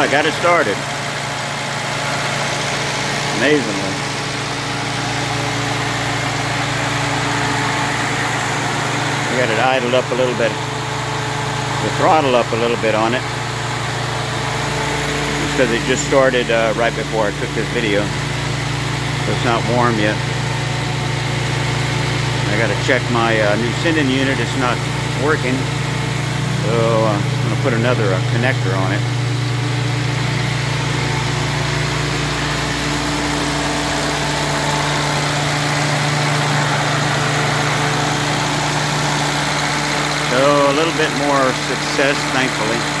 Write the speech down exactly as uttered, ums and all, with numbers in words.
I got it started. Amazingly. I got it idled up a little bit. The throttle up a little bit on it. Just because it just started uh, right before I took this video. So it's not warm yet. I got to check my uh, new sending unit. It's not working. So uh, I'm going to put another uh, connector on it. So a little bit more success, thankfully.